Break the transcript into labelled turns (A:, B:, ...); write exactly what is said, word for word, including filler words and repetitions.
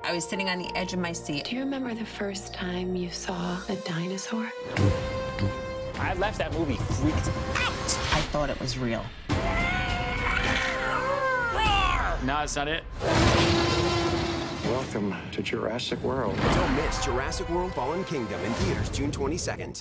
A: I was sitting on the edge of my seat.
B: Do you remember the first time you saw a dinosaur?
C: I left that movie freaked out.
A: I thought it was real.
C: No, it's not it.
D: Welcome to Jurassic World.
E: Don't miss Jurassic World Fallen Kingdom in theaters June twenty-second.